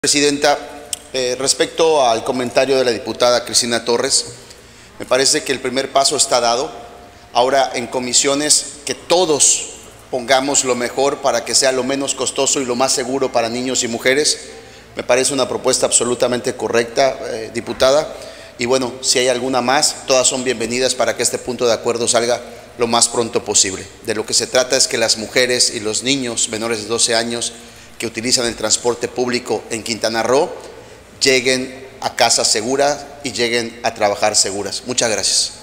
Presidenta, respecto al comentario de la diputada Cristina Torres, me parece que el primer paso está dado. Ahora en comisiones que todos pongamos lo mejor para que sea lo menos costoso y lo más seguro para niños y mujeres. Me parece una propuesta absolutamente correcta, diputada. Y bueno, si hay alguna más, todas son bienvenidas para que este punto de acuerdo salga lo más pronto posible. De lo que se trata es que las mujeres y los niños menores de 12 años que utilizan el transporte público en Quintana Roo lleguen a casa seguras y lleguen a trabajar seguras. Muchas gracias.